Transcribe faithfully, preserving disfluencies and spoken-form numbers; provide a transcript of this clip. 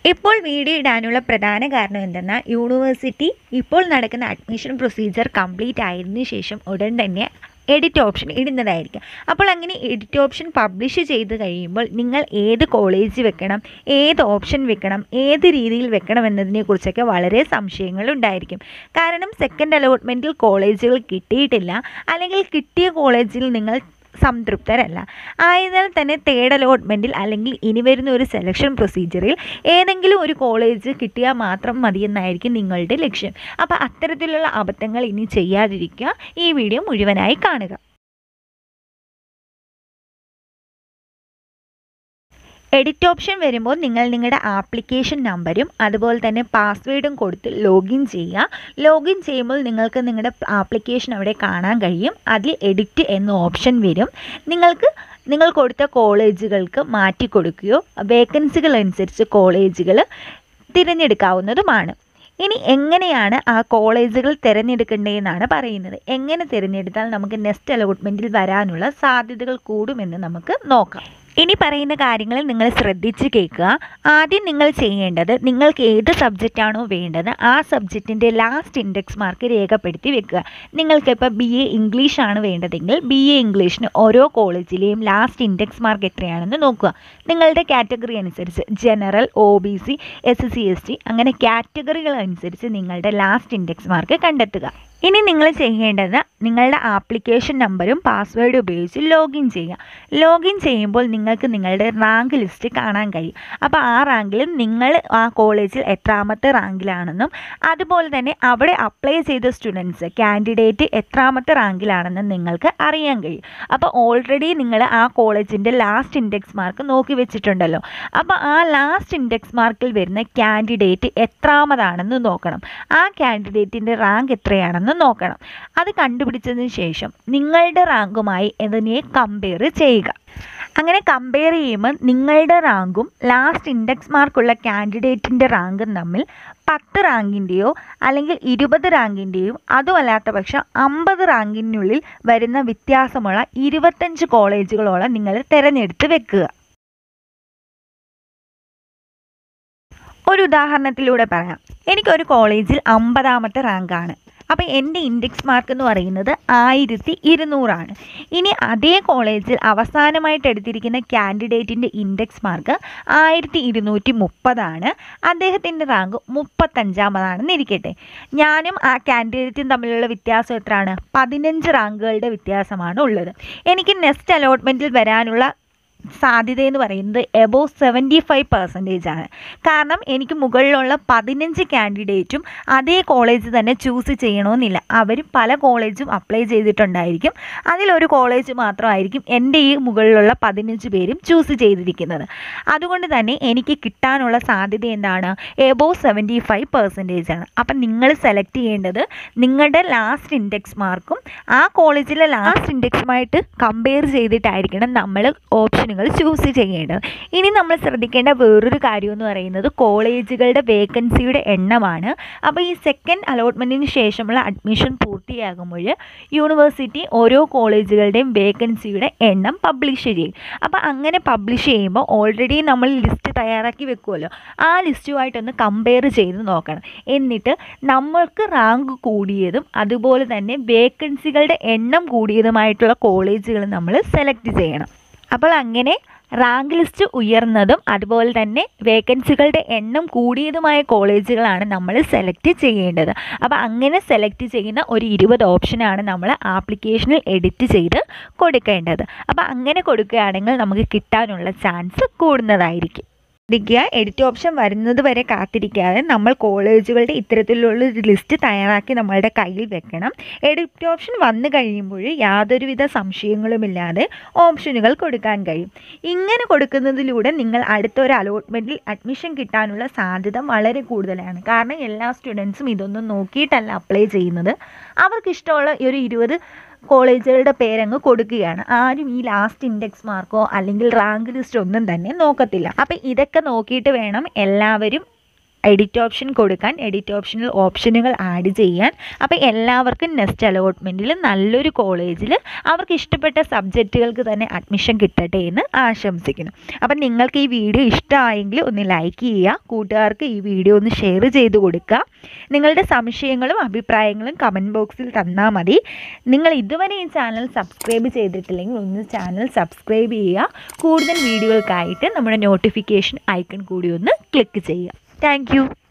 ഇപ്പോൾ വീഡിയോ ഇടാനുള്ള പ്രധാന കാരണം എന്തെന്നാൽ യൂണിവേഴ്സിറ്റി ഇപ്പോൾ നടക്കുന്ന അഡ്മിഷൻ പ്രൊസീജിയർ കംപ്ലീറ്റ് ആയതിനു ശേഷം ഉടൻ തന്നെ എഡിറ്റ് ഓപ്ഷൻ ഇടുന്നതായിരിക്കും. അപ്പോൾ അങ്ങനെ എഡിറ്റ് ഓപ്ഷൻ പബ്ലിഷ് ചെയ്ത് കഴിയുമ്പോൾ നിങ്ങൾ ഏത് കോളേജ് വെക്കണം, ഏത് ഓപ്ഷൻ വെക്കണം, ഏത് രീതിയിൽ വെക്കണം എന്നതിനെക്കുറിച്ചൊക്കെ വളരെ സംശയങ്ങളുണ്ടായിരിക്കും. കാരണം സെക്കൻഡ് അലോട്ട്മെൻറ്റിൽ കോളേജുകൾ കിട്ടിയിട്ടില്ല, അല്ലെങ്കിൽ കിട്ടിയ കോളേജിൽ നിങ്ങൾ സംതൃപ്തരല്ല. ആയതിനാൽ തന്നെ തേർഡ് അലോട്ട്മെൻറ്റിൽ അല്ലെങ്കിൽ ഇനി വരുന്ന ഒരു സെലക്ഷൻ പ്രൊസീജിയറിൽ ഏതെങ്കിലും ഒരു കോളേജ് കിട്ടിയാൽ മാത്രം മതിയെന്നായിരിക്കും നിങ്ങളുടെ ലക്ഷ്യം. അപ്പോൾ അത്തരത്തിലുള്ള അബദ്ധങ്ങൾ ഇനി ചെയ്യാതിരിക്കുക. ഈ വീഡിയോ മുഴുവനായി കാണുക. എഡിറ്റ് ഓപ്ഷൻ വരുമ്പോൾ നിങ്ങൾ നിങ്ങളുടെ ആപ്ലിക്കേഷൻ നമ്പരും അതുപോലെ തന്നെ പാസ്വേഡും കൊടുത്ത് ലോഗിൻ ചെയ്യുക. ലോഗിൻ ചെയ്യുമ്പോൾ നിങ്ങൾക്ക് നിങ്ങളുടെ ആപ്ലിക്കേഷൻ അവിടെ കാണാൻ കഴിയും. അതിൽ എഡിറ്റ് എന്ന ഓപ്ഷൻ വരും. നിങ്ങൾക്ക് നിങ്ങൾ കൊടുത്ത കോളേജുകൾക്ക് മാറ്റി കൊടുക്കുകയോ വേക്കൻസികൾ അനുസരിച്ച് കോളേജുകൾ തിരഞ്ഞെടുക്കാവുന്നതുമാണ്. ഇനി എങ്ങനെയാണ് ആ കോളേജുകൾ തിരഞ്ഞെടുക്കേണ്ടതെന്നാണ് പറയുന്നത്. എങ്ങനെ തിരഞ്ഞെടുത്താൽ നമുക്ക് നെക്സ്റ്റ് അലോട്ട്മെൻറ്റിൽ വരാനുള്ള സാധ്യതകൾ കൂടുമെന്ന് നമുക്ക് നോക്കാം. ഇനി പറയുന്ന കാര്യങ്ങൾ നിങ്ങൾ ശ്രദ്ധിച്ച് കേൾക്കുക. ആദ്യം നിങ്ങൾ ചെയ്യേണ്ടത്, നിങ്ങൾക്ക് ഏത് സബ്ജക്റ്റാണോ വേണ്ടത് ആ സബ്ജക്റ്റിൻ്റെ ലാസ്റ്റ് ഇൻഡെക്സ് മാർക്ക് രേഖപ്പെടുത്തി വെക്കുക. നിങ്ങൾക്കിപ്പോൾ ബി എ ഇംഗ്ലീഷാണ് വേണ്ടതെങ്കിൽ ബി എ ഇംഗ്ലീഷിന് ഓരോ കോളേജിലെയും ലാസ്റ്റ് ഇൻഡെക്സ് മാർക്ക് എത്രയാണെന്ന് നോക്കുക. നിങ്ങളുടെ കാറ്റഗറി അനുസരിച്ച് general, O B C, S C S T അങ്ങനെ കാറ്റഗറികൾ അനുസരിച്ച് നിങ്ങളുടെ ലാസ്റ്റ് ഇൻഡെക്സ് മാർക്ക് കണ്ടെത്തുക. ഇനി നിങ്ങൾ ചെയ്യേണ്ടത് നിങ്ങളുടെ ആപ്ലിക്കേഷൻ നമ്പറും പാസ്വേഡും ഉപയോഗിച്ച് ലോഗിൻ ചെയ്യുക. ലോഗിൻ ചെയ്യുമ്പോൾ നിങ്ങൾക്ക് നിങ്ങളുടെ റാങ്ക് ലിസ്റ്റ് കാണാൻ കഴിയും. അപ്പോൾ ആ റാങ്കിൽ നിങ്ങൾ ആ കോളേജിൽ എത്രാമത്തെ റാങ്കിലാണെന്നും അതുപോലെ തന്നെ അവിടെ അപ്ലൈ ചെയ്ത സ്റ്റുഡൻസ് കാൻഡിഡേറ്റ് എത്രാമത്തെ റാങ്കിലാണെന്നും നിങ്ങൾക്ക് അറിയാൻ കഴിയും. അപ്പോൾ ഓൾറെഡി നിങ്ങൾ ആ കോളേജിൻ്റെ ലാസ്റ്റ് ഇൻഡെക്സ് മാർക്ക് നോക്കി വെച്ചിട്ടുണ്ടല്ലോ. അപ്പോൾ ആ ലാസ്റ്റ് ഇൻഡെക്സ് മാർക്കിൽ വരുന്ന കാൻഡിഡേറ്റ് എത്രാമതാണെന്ന് നോക്കണം. ആ കാൻഡിഡേറ്റിൻ്റെ റാങ്ക് എത്രയാണെന്ന് നോക്കണം. അത് കണ്ടുപിടിച്ചതിന് ശേഷം നിങ്ങളുടെ റാങ്കുമായി ഇതിനെ കമ്പയർ ചെയ്യുക. അങ്ങനെ കമ്പയർ ചെയ്യുമ്പോൾ നിങ്ങളുടെ റാങ്കും ലാസ്റ്റ് ഇൻഡെക്സ് മാർക്കുള്ള കാൻഡിഡേറ്റിൻ്റെ റാങ്കും തമ്മിൽ പത്ത് റാങ്കിൻ്റെയോ അല്ലെങ്കിൽ ഇരുപത് റാങ്കിൻ്റെയും അതുമല്ലാത്ത പക്ഷം അമ്പത് റാങ്കിനുള്ളിൽ വരുന്ന വ്യത്യാസമുള്ള ഇരുപത്തഞ്ച് കോളേജുകളോളം നിങ്ങൾ തിരഞ്ഞെടുത്ത് വെക്കുക. ഒരു ഉദാഹരണത്തിലൂടെ പറയാം. എനിക്കൊരു കോളേജിൽ അമ്പതാമത്തെ റാങ്കാണ്. അപ്പോൾ എൻ്റെ ഇൻഡെക്സ് മാർക്ക് എന്ന് പറയുന്നത് ആയിരത്തി ഇരുന്നൂറാണ്. ഇനി അതേ കോളേജിൽ അവസാനമായിട്ട് എടുത്തിരിക്കുന്ന കാൻഡിഡേറ്റിൻ്റെ ഇൻഡെക്സ് മാർക്ക് ആയിരത്തി ഇരുന്നൂറ്റി മുപ്പതാണ്. അദ്ദേഹത്തിൻ്റെ റാങ്ക് മുപ്പത്തഞ്ചാമതാണെന്ന് ഇരിക്കട്ടെ. ഞാനും ആ കാൻഡിഡേറ്റും തമ്മിലുള്ള വ്യത്യാസം എത്രയാണ്? പതിനഞ്ച് റാങ്കുകളുടെ വ്യത്യാസമാണ് ഉള്ളത്. എനിക്ക് നെക്സ്റ്റ് അലോട്ട്മെൻറ്റിൽ വരാനുള്ള സാധ്യതയെന്ന് പറയുന്നത് എബോവ് സെവൻറ്റി ഫൈവ് പെർസെൻറ്റേജ് ആണ്. കാരണം എനിക്ക് മുകളിലുള്ള പതിനഞ്ച് കാൻഡിഡേറ്റും അതേ കോളേജ് തന്നെ ചൂസ് ചെയ്യണമെന്നില്ല. അവർ പല കോളേജും അപ്ലൈ ചെയ്തിട്ടുണ്ടായിരിക്കും. അതിലൊരു കോളേജ് മാത്രമായിരിക്കും എൻ്റെ ഈ മുകളിലുള്ള പതിനഞ്ച് പേരും ചൂസ് ചെയ്തിരിക്കുന്നത്. അതുകൊണ്ട് തന്നെ എനിക്ക് കിട്ടാനുള്ള സാധ്യത എന്താണ്? എബോവ് സെവൻറ്റി ഫൈവ് പെർസെൻറ്റേജ് ആണ്. അപ്പം നിങ്ങൾ സെലക്ട് ചെയ്യേണ്ടത് നിങ്ങളുടെ ലാസ്റ്റ് ഇൻഡെക്സ് മാർക്കും ആ കോളേജിലെ ലാസ്റ്റ് ഇൻഡെക്സുമായിട്ട് കമ്പയർ ചെയ്തിട്ടായിരിക്കണം നമ്മൾ ഓപ്ഷനുകൾ ചൂസ് ചെയ്യേണ്ടത്. ഇനി നമ്മൾ ശ്രദ്ധിക്കേണ്ട വേറൊരു കാര്യം എന്ന് പറയുന്നത് കോളേജുകളുടെ വേക്കൻസിയുടെ എണ്ണമാണ്. അപ്പോൾ ഈ സെക്കൻഡ് അലോട്ട്മെൻറ്റിന് ശേഷമുള്ള അഡ്മിഷൻ പൂർത്തിയാകുമ്പോൾ യൂണിവേഴ്സിറ്റി ഓരോ കോളേജുകളുടെയും വേക്കൻസിയുടെ എണ്ണം പബ്ലിഷ് ചെയ്യും. അപ്പോൾ അങ്ങനെ പബ്ലിഷ് ചെയ്യുമ്പോൾ ഓൾറെഡി നമ്മൾ ലിസ്റ്റ് തയ്യാറാക്കി വെക്കുമല്ലോ, ആ ലിസ്റ്റുമായിട്ടൊന്ന് കമ്പയർ ചെയ്ത് നോക്കണം. എന്നിട്ട് നമ്മൾക്ക് റാങ്ക് കൂടിയതും അതുപോലെ തന്നെ വേക്കൻസികളുടെ എണ്ണം കൂടിയതുമായിട്ടുള്ള കോളേജുകൾ നമ്മൾ സെലക്ട് ചെയ്യണം. അപ്പോൾ അങ്ങനെ റാങ്ക് ലിസ്റ്റ് ഉയർന്നതും അതുപോലെ തന്നെ വേക്കൻസികളുടെ എണ്ണം കൂടിയതുമായ കോളേജുകളാണ് നമ്മൾ സെലക്ട് ചെയ്യേണ്ടത്. അപ്പോൾ അങ്ങനെ സെലക്ട് ചെയ്യുന്ന ഒരു ഇരുപത് ഓപ്ഷനാണ് നമ്മൾ ആപ്ലിക്കേഷനിൽ എഡിറ്റ് ചെയ്ത് കൊടുക്കേണ്ടത്. അപ്പോൾ അങ്ങനെ കൊടുക്കുകയാണെങ്കിൽ നമുക്ക് കിട്ടാനുള്ള ചാൻസ് കൂടുന്നതായിരിക്കും. ശ്രദ്ധിക്കുക, എഡിറ്റ് ഓപ്ഷൻ വരുന്നത് വരെ കാത്തിരിക്കാതെ നമ്മൾ കോളേജുകളുടെ ഇത്തരത്തിലുള്ളൊരു ലിസ്റ്റ് തയ്യാറാക്കി നമ്മളുടെ കയ്യിൽ വെക്കണം. എഡിറ്റ് ഓപ്ഷൻ വന്നു കഴിയുമ്പോൾ യാതൊരുവിധ സംശയങ്ങളുമില്ലാതെ ഓപ്ഷനുകൾ കൊടുക്കാൻ കഴിയും. ഇങ്ങനെ കൊടുക്കുന്നതിലൂടെ നിങ്ങൾ അടുത്തൊരു അലോട്ട്മെൻറ്റിൽ അഡ്മിഷൻ കിട്ടാനുള്ള സാധ്യത വളരെ കൂടുതലാണ്. കാരണം എല്ലാ സ്റ്റുഡൻസും ഇതൊന്നും നോക്കിയിട്ടല്ല അപ്ലൈ ചെയ്യുന്നത്. അവർക്കിഷ്ടമുള്ള ഒരു ഇരുപത് കോളേജുകളുടെ പേരങ്ങ് കൊടുക്കുകയാണ്. ആരും ഈ ലാസ്റ്റ് ഇൻഡെക്സ് മാർക്കോ അല്ലെങ്കിൽ റാങ്ക് ലിസ്റ്റോ ഒന്നും തന്നെ നോക്കത്തില്ല. അപ്പം ഇതൊക്കെ നോക്കിയിട്ട് വേണം എല്ലാവരും എഡിറ്റ് ഓപ്ഷൻ കൊടുക്കാൻ, എഡിറ്റ് ഓപ്ഷനിൽ ഓപ്ഷനുകൾ ആഡ് ചെയ്യാൻ. അപ്പോൾ എല്ലാവർക്കും നെക്സ്റ്റ് അലോട്ട്മെൻറ്റിൽ നല്ലൊരു കോളേജിൽ അവർക്ക് ഇഷ്ടപ്പെട്ട സബ്ജക്റ്റുകൾക്ക് തന്നെ അഡ്മിഷൻ കിട്ടട്ടെ എന്ന് ആശംസിക്കുന്നു. അപ്പം നിങ്ങൾക്ക് ഈ വീഡിയോ ഇഷ്ടമായെങ്കിൽ ഒന്ന് ലൈക്ക് ചെയ്യുക, കൂട്ടുകാർക്ക് ഈ വീഡിയോ ഒന്ന് ഷെയർ ചെയ്ത് കൊടുക്കുക. നിങ്ങളുടെ സംശയങ്ങളും അഭിപ്രായങ്ങളും കമൻറ്റ് ബോക്സിൽ തന്നാൽ മതി. നിങ്ങൾ ഇതുവരെ ഈ ചാനൽ സബ്സ്ക്രൈബ് ചെയ്തിട്ടില്ലെങ്കിൽ ഒന്ന് ചാനൽ സബ്സ്ക്രൈബ് ചെയ്യുക. കൂടുതൽ വീഡിയോകൾക്കായിട്ട് നമ്മുടെ നോട്ടിഫിക്കേഷൻ ഐക്കൺ കൂടി ഒന്ന് ക്ലിക്ക് ചെയ്യുക. Thank U.